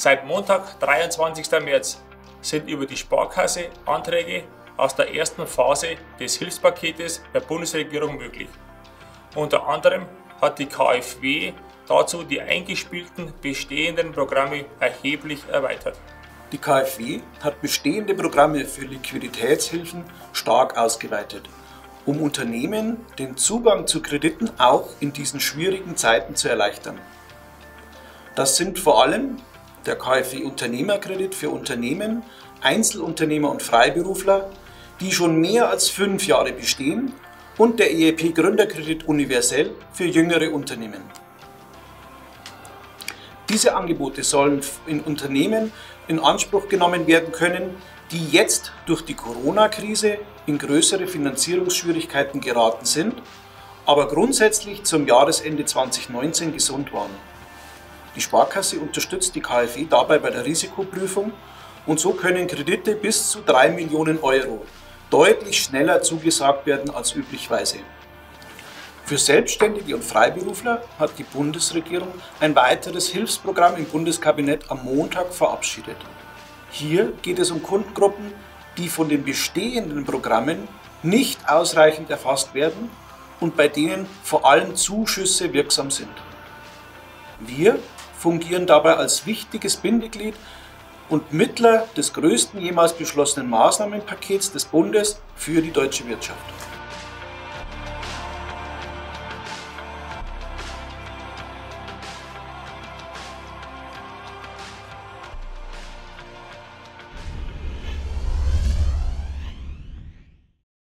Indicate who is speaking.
Speaker 1: Seit Montag, 23. März, sind über die Sparkasse Anträge aus der ersten Phase des Hilfspaketes der Bundesregierung möglich. Unter anderem hat die KfW dazu die eingespielten bestehenden Programme erheblich erweitert.
Speaker 2: Die KfW hat bestehende Programme für Liquiditätshilfen stark ausgeweitet, um Unternehmen den Zugang zu Krediten auch in diesen schwierigen Zeiten zu erleichtern. Das sind vor allem der KfW-Unternehmerkredit für Unternehmen, Einzelunternehmer und Freiberufler, die schon mehr als 5 Jahre bestehen, und der EEP-Gründerkredit universell für jüngere Unternehmen. Diese Angebote sollen in Unternehmen in Anspruch genommen werden können, die jetzt durch die Corona-Krise in größere Finanzierungsschwierigkeiten geraten sind, aber grundsätzlich zum Jahresende 2019 gesund waren. Die Sparkasse unterstützt die KfW dabei bei der Risikoprüfung und so können Kredite bis zu 3 Millionen Euro deutlich schneller zugesagt werden als üblicherweise. Für Selbstständige und Freiberufler hat die Bundesregierung ein weiteres Hilfsprogramm im Bundeskabinett am Montag verabschiedet. Hier geht es um Kundengruppen, die von den bestehenden Programmen nicht ausreichend erfasst werden und bei denen vor allem Zuschüsse wirksam sind. Wir fungieren dabei als wichtiges Bindeglied und Mittler des größten jemals beschlossenen Maßnahmenpakets des Bundes für die deutsche Wirtschaft.